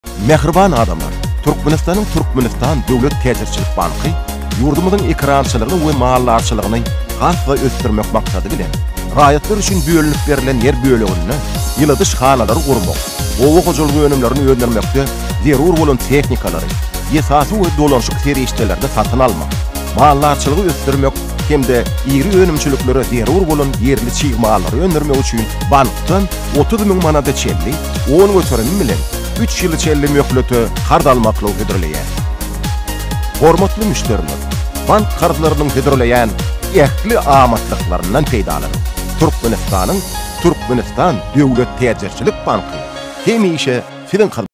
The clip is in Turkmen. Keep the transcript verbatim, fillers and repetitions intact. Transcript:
Mehriban adamlar, Türkmenistan'ın Türkmenistan Döwlet Täsirçilik Banky, ýurdumyzyň ekrançylygyny we mallarçylygyny gasga ösdürmek maksady bilen raýatlar üçin bölünip berilen yer bölegini ýylydyş hanalary gurmak, owa gojulgy önümlerini öňdermekde zerur bolan tehnikalary, esasy we dolanşyk serişdelerde satyn almak, mallarçylygy ösdürmek hemde iri önümçilikleri zerur bolan yerli çyğmalary öňdermek üçin bankdan otuz miň manada çelli, on götürün bilen üç ýyl çelli möhleti kardalmaklygy hidroleýär. Hormatly müşteriler, bank kartlarynyň hidroleýän ähli amatlyklarynyň peýdalygy. Türkmenistanyň Türkmenistan Döwlet Täsirçilik Banky hemişe siziň